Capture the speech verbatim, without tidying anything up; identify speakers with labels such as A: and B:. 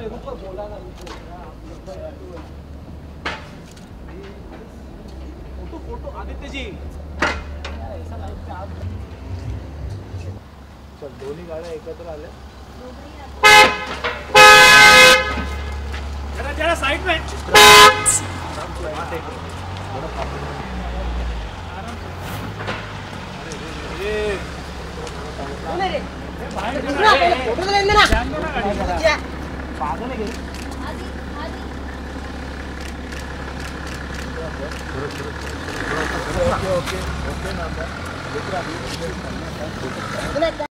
A: अरे रुको बोला ना फोटो फोटो आदित्य जी ऐसा लाइफ पे आप चल दोन्ही गाड्या एकत्र आल्या जरा जरा साइड में फोटो लेने ना क्या पागल है आदि आदि ओके ओके ओके ना